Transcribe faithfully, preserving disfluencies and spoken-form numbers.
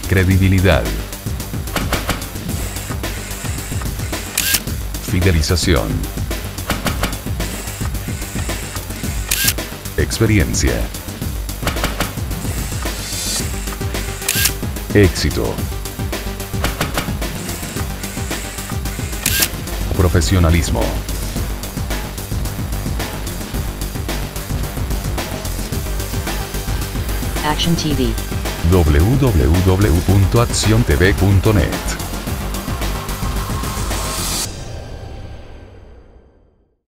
Credibilidad. Fidelización. Experiencia. Éxito. Profesionalismo. Action T V. w w w punto acción t v punto net